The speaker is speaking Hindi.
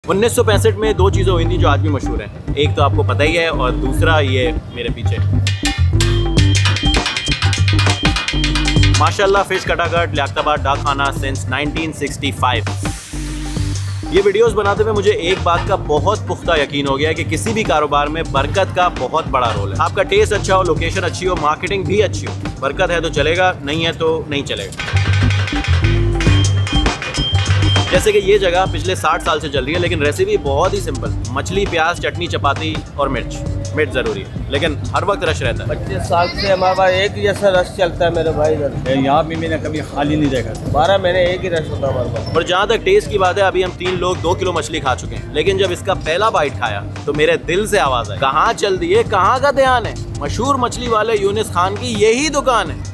1965 में दो चीज़ें हुई थी जो आज भी मशहूर हैं। एक तो आपको पता ही है और दूसरा ये मेरे पीछे माशाल्लाह फिश कटागढ़ लियाकताबाद डाक खाना सिंस 1965। ये वीडियोस बनाते हुए मुझे एक बात का बहुत पुख्ता यकीन हो गया कि किसी भी कारोबार में बरकत का बहुत बड़ा रोल है। आपका टेस्ट अच्छा हो, लोकेशन अच्छी हो, मार्केटिंग भी अच्छी हो, बरकत है तो चलेगा, नहीं है तो नहीं चलेगा। जैसे कि ये जगह पिछले 60 साल से चल रही है, लेकिन रेसिपी बहुत ही सिंपल। मछली, प्याज, चटनी, चपाती और मिर्च ज़रूरी है, लेकिन हर वक्त रश रहता है। 25 साल से हमारे पास एक ही जैसा रश चलता है मेरे भाई इधर। यहाँ भी मैंने कभी खाली नहीं देखा। 12 महीने एक ही रश होता है हमारे पास। और जहाँ तक टेस्ट की बात है, अभी हम 3 लोग 2 किलो मछली खा चुके हैं, लेकिन जब इसका पहला बाइट खाया तो मेरे दिल से आवाज़ आई, कहाँ चल दिए, कहाँ का ध्यान है। मशहूर मछली वाले यूनिस खान की यही दुकान है।